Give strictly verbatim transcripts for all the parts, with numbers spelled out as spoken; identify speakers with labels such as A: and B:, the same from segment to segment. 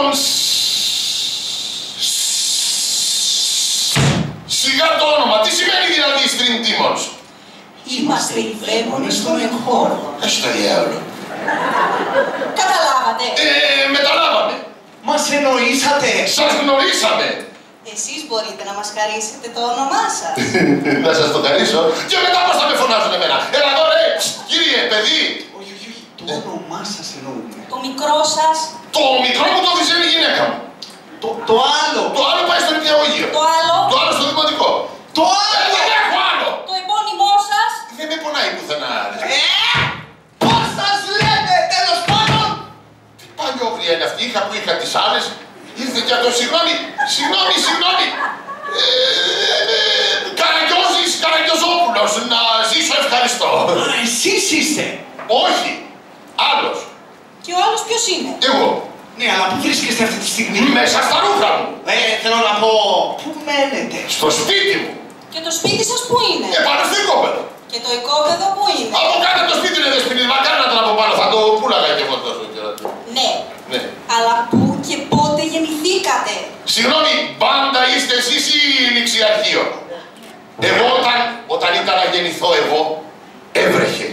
A: Σιγά το όνομα, τι σημαίνει δηλαδή Stream Demons?
B: Είμαστε οι δαίμονες των εγχώρων.
A: Έχει το διάολο.
B: Καταλάβατε.
A: Ε, μεταλάβαμε.
C: Μας εννοήσατε.
A: Σας γνωρίσαμε.
B: Εσείς μπορείτε να μας χαρίσετε το όνομά σας.
A: Να σας το χαρίσω. Και μετά πώς θα με φωνάζουν εμένα? Έλα εδώ ρε, κύριε, παιδί.
C: Όχι, όχι, όχι. Το όνομά σας εννοούμε.
B: Το μικρό σας.
A: Το μικρό μου το διζένει η γυναίκα μου.
C: Το, το άλλο.
A: Το άλλο πάει στο νηπιαγωγείο.
B: Το άλλο.
A: Το άλλο στο δημοτικό.
C: Το
A: Ε,
C: άλλο.
A: δεν έχω άλλο.
B: Το επώνυμό σας.
A: Δεν με πονάει πουθενά.
C: Ε, πώς σας λέτε, τέλος πάντων.
A: Τι παλιόγρια είναι αυτή, είχα που είχα τις άλλες. Ήρθε και αυτό, συγγνώμη, συγγνώμη, συγγνώμη. Ε, ε, Καραγκιόζης, Καραγκιόζόπουλος, να ζήσω ευχαριστώ.
C: Α, εσείς είστε.
A: Όχι, άλλος.
B: Και ο άλλος ποιος είναι?
A: Εγώ.
C: Ναι, αλλά πού βρίσκεστε αυτή τη στιγμή?
A: Μέσα στα ρούχα μου.
C: Ε, θέλω να πω, πού μένετε?
A: Στο σπίτι μου.
B: Και το σπίτι σας πού είναι?
A: Ε, πάνω στο οικόπεδο.
B: Και το οικόπεδο πού είναι?
A: Από κάτω το σπίτι είναι δεσποινή. Μακάρι να τον από πάνω, θα το πούλαγα και εγώ τόσο καιρό.
B: Ναι.
A: Ναι.
B: Αλλά πού και πότε γεννηθήκατε?
A: Συγγνώμη, πάντα είστε εσείς ή ληξιαρχείο? Εγώ όταν, όταν ήταν να γεννηθώ εγώ, έβρεχε.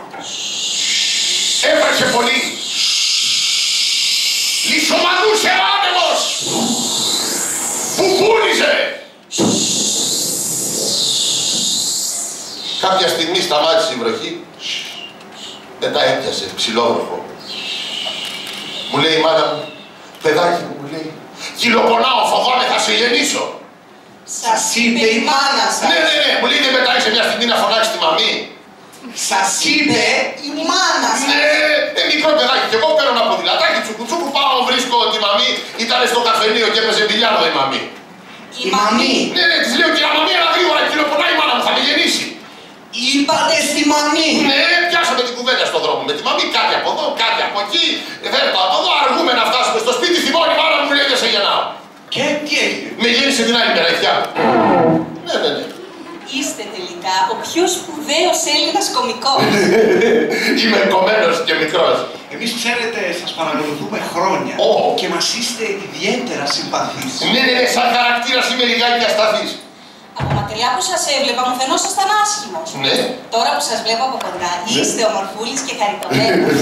A: Έβρεχε πολύ. Λυσομανούσε ο άνεμος. Πουπούλιζε. Κάποια στιγμή σταμάτησε η βροχή. Μετά έπιασε ψηλόβροχο. Μου λέει η μάνα μου, παιδάκι μου, μου λέει, κυλοπονάω, φοβάμαι, θα σε γεννήσω.
C: Σας είπε η μάνα σας.
A: Ναι, ναι, ναι, μου λέει δεν πετάει σε μια στιγμή να φωνάξει τη μαμή.
C: Σας είπε η μάνα σας.
A: Ναι, ε, μικρό παιδάκι, και εγώ παίρνω ένα ποδηλατάκι, τσουκου τσουκου, πάω, βρίσκω τη μαμή, ήταν στο καφενείο και έπαιζε μπιλιάρδο η μαμή.
B: Η μαμή.
A: Ναι, ναι, της λέω, κυρία μαμή, αλλά γρήγορα, κυλοπονάει η μάνα μου, θα με γεννήσει.
C: Είπατε στη μαμή.
A: Ναι, πιάσαμε την κουβέντα στον δρόμο με τη μαμή, κάτι από εδώ, κάτι από εκεί, φέρτο από εδώ, αργούμε να φτάσουμε στο σπίτι, θυμώνει η μάνα μου, λέει, δεν σε γεννάω.
C: Και τι έγινε?
A: Με γέννησε την άλλη μέρα, η θιά μου. Ναι, ναι, ναι.
B: Είστε τελικά ο πιο σπουδαίος Έλληνας κωμικός.
A: Είμαι κομμένος και μικρός.
C: Εμείς ξέρετε, σας παρακολουθούμε χρόνια
A: Ω.
C: και μας είστε ιδιαίτερα συμπαθείς.
A: Ναι, ναι, ναι, σαν χαρακτήρας είμαι λιγάκι ασταθής.
B: Από μακριά που σας έβλεπα μου φαινόσασταν άσχημος.
A: Ναι.
B: Τώρα που σας βλέπω από κοντά, είστε ομορφούλης και χαριτωμένος.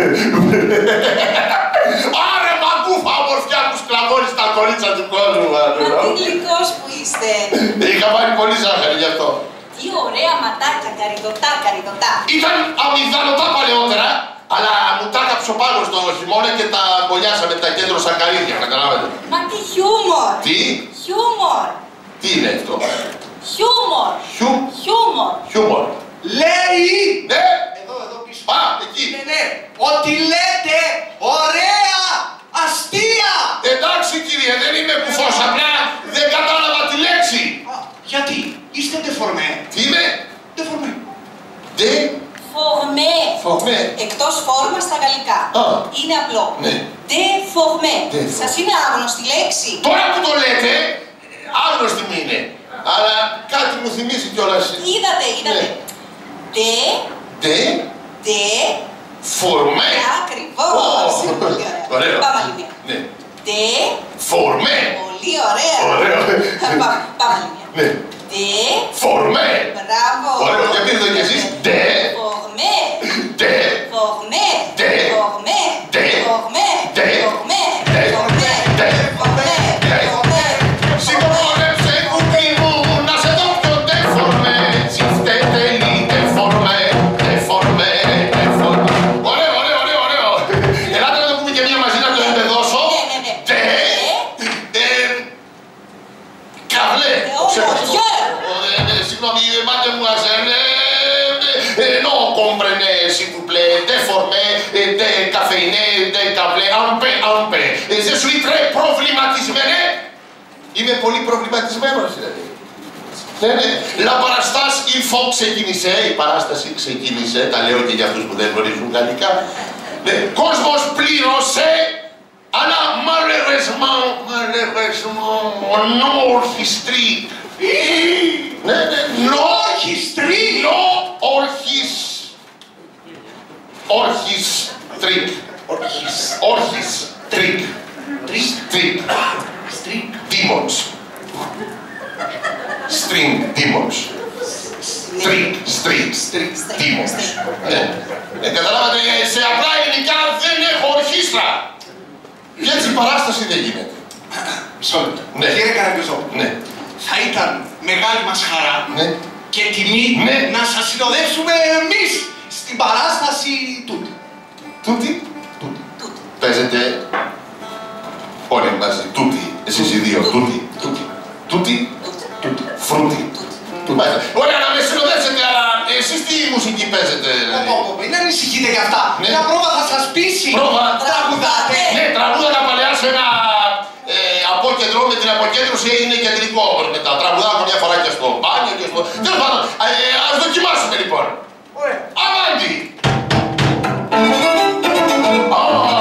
A: Άρε μαγκούφα ομορφιά που σκλαβώνει στα κορίτσα του κόσμου.
B: Μα τι γλυκός που είστε.
A: Είχα βάλει πολύ ζάχαρη γι' αυτό.
B: Τι ωραία ματάκια, καριτωτά, καριτωτά.
A: Ήταν αμυγδαλωτά παλαιότερα, αλλά μου τα έκαψε ο πάγος το χειμώνα και τα μπολιάσαμε τα κέντρο σαν καρύδια, καταλάβατε.
B: Μα τι χιούμορ.
A: Τι,
B: Χιούμορ.
A: τι είναι αυτό?
B: Χιούμορ.
A: Χιου,
B: Χιούμορ.
A: χιούμορ.
C: Λέει!
A: Ναι,
C: Εδώ, εδώ πίσω.
A: α, εκεί.
C: Ναι, ναι, ότι λέτε ωραία αστεία!
A: Εντάξει κύριε, δεν είμαι κουφός, απλά δεν κατάλαβα τη λέξη.
C: Α, γιατί, είστε ντεφορμέ.
A: Τι είμαι?
C: Ντεφορμέ.
A: Δε,
B: Φορμέ.
A: φορμέ.
B: Εκτός φόρμα στα γαλλικά.
A: Α.
B: Είναι απλό.
A: Ναι.
B: Δεφορμέ.
A: Deformé.
B: Σας είναι άγνωστη λέξη.
A: Τώρα που το λέτε, άγνωστη μου είναι. Αλλά κάτι μου θυμίζει κιόλας.
B: Είδατε, είδατε. Δε,
A: Δε,
B: δε,
A: φορμέ.
B: ακριβώς.
A: Ω,
B: Πολύ ωραία.
A: ωραίο.
B: Πάμε άλλη μία.
A: Ναι.
B: Δε,
A: Φορμέ.
B: πολύ ωραία.
A: Ωραίο.
B: Πάμε, πάμε άλλη μία.
A: Ναι.
B: Δε,
A: Φορμέ.
B: μπράβο.
A: Ωραίο, και πείτε το κι εσείς. Δε,
B: Φορμέ.
A: δε,
B: Φορμέ.
A: Δε.
B: Φορμέ.
A: Δε.
B: Φορμέ.
A: Δε.
B: Φορμέ.
A: Δε.
B: Φορμέ.
A: Δε.
B: Φορμέ.
A: Δε.
B: Φορμέ.
A: Σηκώνεψε κουτί μου, να σε δω πιο δεφορμέ. Τσιφτέτε λίτε φορμέ, δεφορμέ, δεφορμέ. Ωραίο, ωραίο, ωραίο, ωραίο. Ελάτε να το πούμε και μία μαζί να το εμπεδώσω.
B: Ναι, ναι, ναι.
A: Τε, ε, καβλέ.
B: Ε,
A: Ξέχασα το.
B: γεια.
A: Ε, ε, Συγγνώμη, mademoiselle, ε, ε, non comprenez, s'il vous plaît, déformé, décaféiné, décablé, un peu, un peu. Ε, Je suis très προβληματισμένη. Είμαι πολύ προβληματισμένος, δηλαδή. Ναι, ναι. La παραστάση, il faut ξεκίνησε, η παράσταση ξεκίνησε, τα λέω και για αυτούς που δεν γνωρίζουν γαλλικά. Ναι, κόσμος πλήρωσε, αλλά malheureusement, malheureusement, no orchestri. Ναι, ναι, no
C: Orchestri.
A: no orchis, orchis trick.
C: Ορχής.
A: Orchis trick.
C: Τρεις.
A: Street.
C: Street.
A: Demons. String demons. Street. Street.
C: Street.
A: Demons. Ναι. Ε, καταλάβατε, σε απλά ελληνικά δεν έχω ορχήστρα. Και έτσι η παράσταση δεν γίνεται.
C: Μισό λεπτό.
A: Ναι.
C: Κύριε Καραγκιόζοπουλο,
A: Ναι.
C: θα ήταν μεγάλη μας χαρά
A: Ναι.
C: και τιμή
A: Ναι.
C: να σας συνοδεύσουμε εμείς στην παράσταση τούτη.
A: Τούτη. Τούτη. Παίζετε όλοι μαζί. Τούτη. Εσείς οι δύο. Τούτη.
C: Τούτη.
A: Τούτη.
C: Τούτη.
A: Φρούτη. Μάλιστα. Ωραία, να με συνοδεύσετε, αλλά εσείς τι μουσική παίζετε, δηλαδή?
C: Πω, πω, πω, μην ανησυχείτε για αυτά.
A: Ναι.
C: Μια πρόβα θα σας πείσει.
A: Πρόβα.
C: Τραγουδάτε.
A: Ναι, τραγούδα τα παλιά σε ένα ε, απόκεντρο, με την αποκέντρωση είναι κεντρικό μετά. Τραγουδάω καμιά φορά και στο μπάνιο και στο... Τέλος πάντων, ε, ας δοκιμάσουμε λοιπόν.
C: Ωραία.
A: Αβάντι! Α,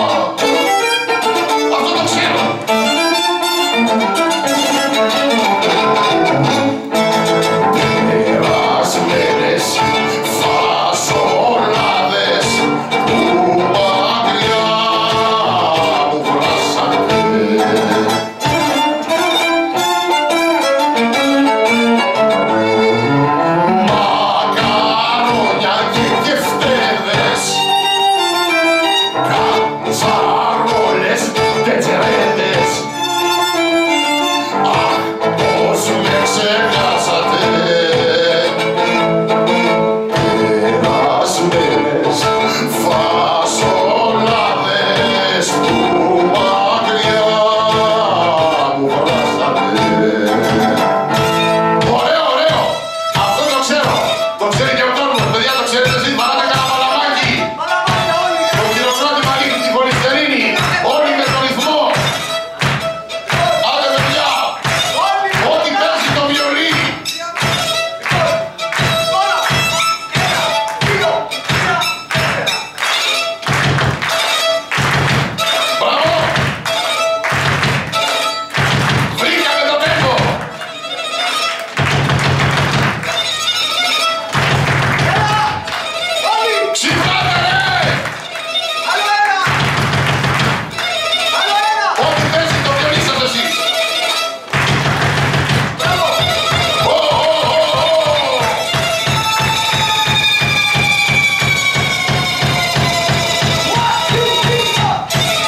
A: αυτό το ξέρω. Περασμένες φασολάδες που μακριά μου βράσανε. Μακαρόνια και κεφτέδες, κατσαρόλες και τσερέδες. Αχ, πώς με ξεχάσατε. Περασμένες φασολάδες που μακριά μου βράσανε. Ωραίο, ωραίο! Αυτό το ξέρω! Το ξέρει και ο κόσμος, παιδιά, το ξέρετε εσείς, βαράτε κανένα παλαμάκι!
C: Παλαμάκια όλοι.
A: Το χειροκρότημα ρίχνει την πολυστερίνη, όλοι με τον ρυθμό! Άντε παιδιά!
C: Όλοι.
A: Ό,τι παίζει το βιολί!
C: Τώρα. Ένα, δύο, τρία, τέσσερα.
A: Μπράβο! Βρήκαμε το τέμπο!
C: Ένα. Όλοι.
A: Ξυπνάτε ρε!
C: Άλλο ένα. Άλλο ένα.
A: Ό,τι παίζει το βιολί σας εσείς!
C: Μπράβο.
A: Ω, ω, ω, ω!
C: One, two, three, four.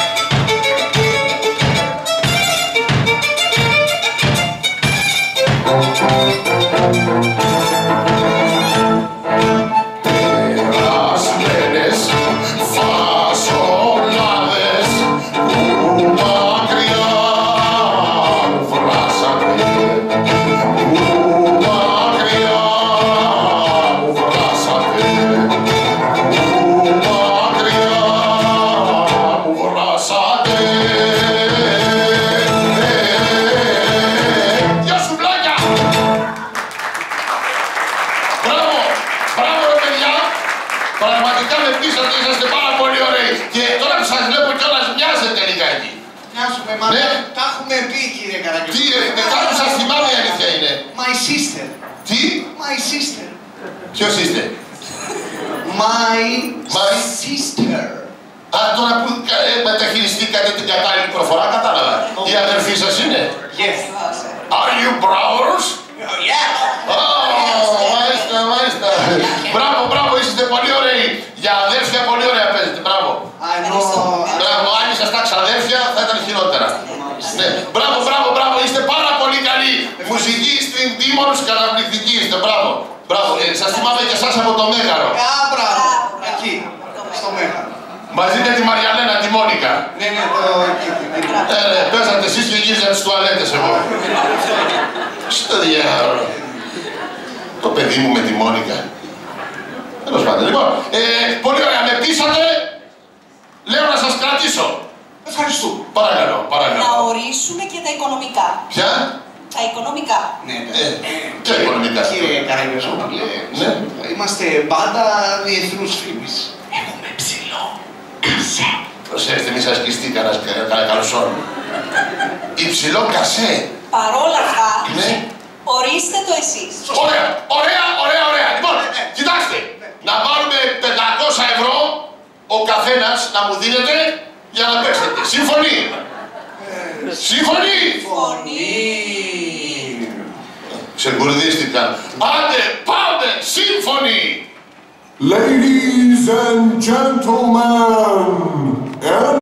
A: Περασμένες φασολάδες που μακριά μου βράσανε, που μακριά μου βράσανε, που μακριά μου βράσανε. Γεια σου βλάκια! Μπράβο! Μπράβο ρε παιδιά! Πραγματικά με πείσατε, είσαστε πάρα πολύ ωραίοι. Και τώρα που σας βλέπω κιόλας μοιάζετε λιγάκι.
C: Μοιάζουμε, μα
A: Ναι.
C: τα έχουμε πει, κύριε
A: Τι,
C: Καραγκιόζοπουλο.
A: ε, με κάτι σας θυμάμαι η αλήθεια είναι.
C: My sister.
A: Τι?
C: My sister.
A: Ποιος είστε?
C: My,
A: My-
C: sister.
A: Α, τώρα που ε, μεταχειριστήκατε την κατάλληλη προφορά, κατάλαβα. Η αδερφή σας είναι.
C: Yes.
A: Are you brothers?
C: Oh, yeah.
A: Ω, μάλιστα, μάλιστα. Μπράβο, μπράβο, είστε πολύ ωραίοι. Για αδέρφια πολύ ωραία παίζετε, μπράβο.
C: I know.
A: Μπράβο, αν ήσασταν ξαδέρφια θα ήταν χειρότερα. Ναι, μπράβο, μπράβο, μπράβο, είστε πάρα πολύ καλοί. Μουσική στην Τίμωρος, καταπληκτική είστε, μπράβο. Μπράβο, ε, σας θυμάμαι και εσάς από το Μέγαρο.
C: Α, μπράβο. Εκεί. Στο Μέγαρο.
A: Μαζί με τη Μαριαλένα, τη Μόνικα.
C: Ναι, ναι, το εκεί. εκεί.
A: Ε, ναι, παίζατε εσείς και γύριζαν στις τουαλέτες εγώ. Στο διάολο. Το παιδί μου με τη Μόνικα. Τέλος πάντων, λοιπόν, ε, πολύ ωραία, με πείσατε. Λέω να σας κρατήσω.
C: Ευχαριστούμε.
A: Παρακαλώ,
B: Να
A: παρακαλώ.
B: ορίσουμε και τα οικονομικά.
A: Ποια?
B: Τα οικονομικά.
C: Ναι, ναι.
A: Ε, και οικονομικά.
C: Κύριε Καραγκιόζοπουλε,
A: Ναι.
C: είμαστε μπάντα διεθνούς φήμης. Έχουμε ψηλό κασέ.
A: Προσέξτε, μη σας σκιστεί κανένας κα- καλοσόν. Υψηλό κασέ.
B: Παρόλα αυτά,
A: Ναι.
B: ορίστε το εσείς.
A: Ωραία, ωραία, ωραία, ωραία. Λοιπόν, κοιτάξτε, να βάλουμε πεντακόσια ευρώ ο καθένας να μου δίνετε για να παίξετε. Σύμφωνοι. Σύμφωνοι!
B: Φωνή.
A: Ξεκουρδίστηκαν. Άντε, πάμε, σύμφωνοι!
D: Ladies and gentlemen,